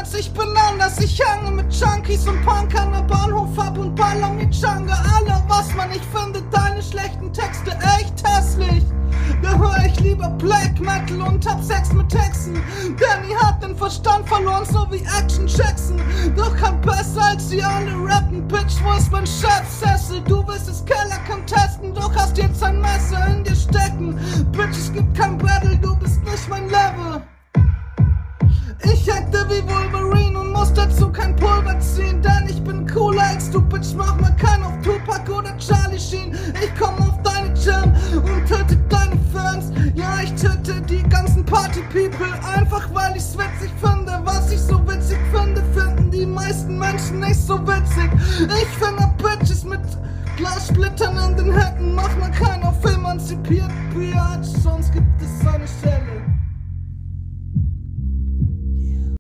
anders, ich bin anders. Ich hange mit Junkies und Punkern am Bahnhof ab und baller mit Jungle. Alle, was man nicht findet, deine schlechten Texte echt hässlich. Da hör ich lieber Black Metal und hab Sex mit Texten. Danny hat den Verstand verloren, so wie Action Jackson. Doch kann besser als die alle rappen. Bitch, wo ist mein Chefsessel? Du willst es Keller contesten, doch hast jetzt ein Messer in dir stecken. Bitch, es gibt kein Battle, du bist nicht mein Level. Ich hackte wie Wolverine und muss dazu kein Pulver ziehen, denn ich bin cooler als du, Bitch, mach mal keinen auf Tupac oder Charlie Sheen. Ich komm auf deine Jam und töte deine Fans. Ja, ich töte die ganzen Party-People, einfach weil ich's witzig finde. Was ich so witzig finde, finden die meisten Menschen nicht so witzig.